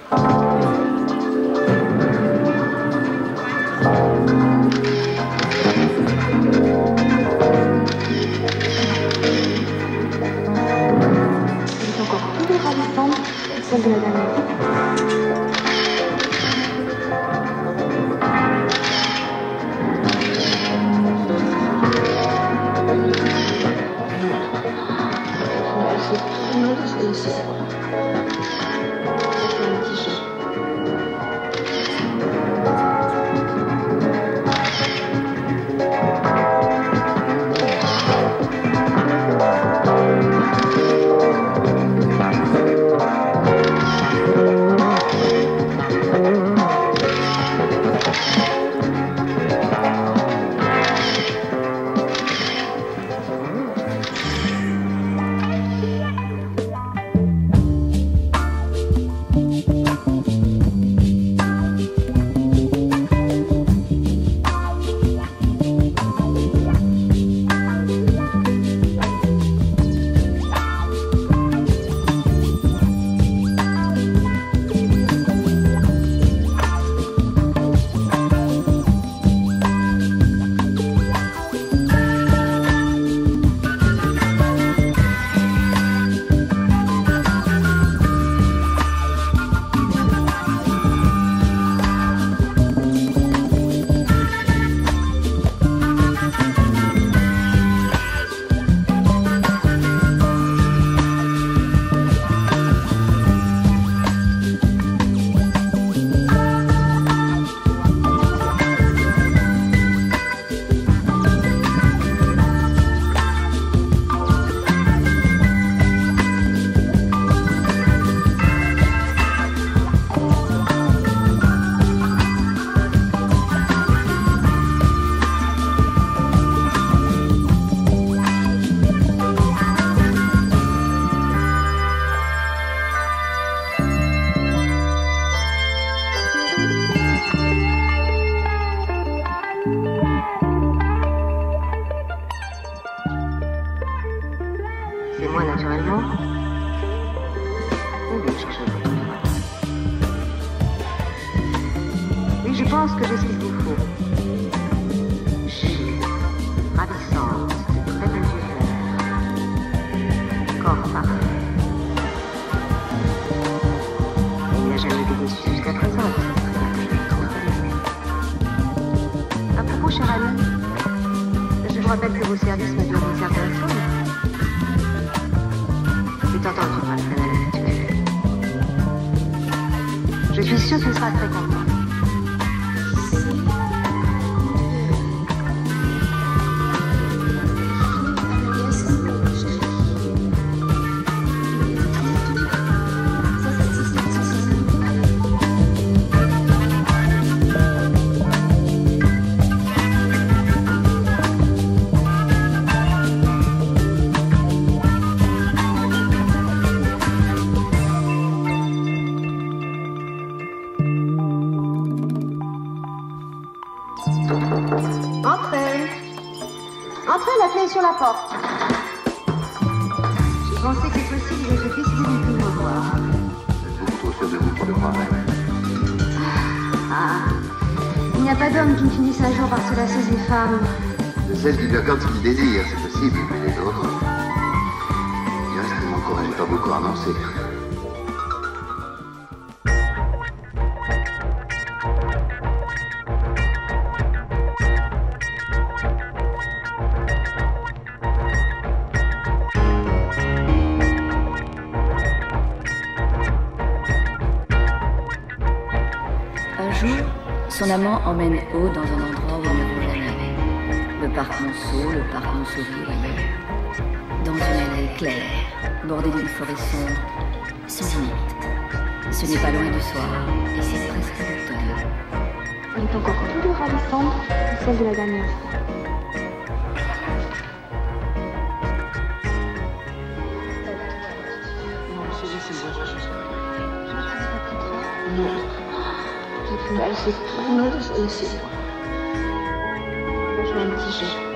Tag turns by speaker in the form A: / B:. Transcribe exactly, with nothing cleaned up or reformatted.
A: Celle de la dernière.
B: Je pense que j'ai ce qu'il vous faut. Chic, ravissante, très belle figure. Corps parfait. Il n'y a jamais été déçu jusqu'à présent. À propos, cher ami, je vous rappelle que vos services me donnent une certaine somme. C'est tentant de reprendre le canal habituel. Je suis sûre qu'il sera très content. Sur la porte. J'ai pensé que c'est possible que je puisse vous me revoir.
C: Vous êtes trop sûr de vous pour le croire.
B: Ah, il n'y a pas d'homme qui ne finisse un jour par se lasser des femmes.
C: De celles qui lui accordent ce qu'il désire, c'est possible, mais les autres. Du reste, mon courage n'est pas beaucoup avancé.
D: Son amant emmène haut dans un endroit où il ne vont jamais. Le parc Monceau, le parc Monceau-Ville, dans une allée claire, bordée d'une forêt sombre, sans limite. Ce n'est pas loin du soir, et c'est presque l'automne.
A: Elle est encore plus ravissante que celle de la dernière.
B: Non, c'est juste une voiture.
A: Non. J'ai plus mal, c'est tout. Non, laissez-moi. Je vais un petit jeu.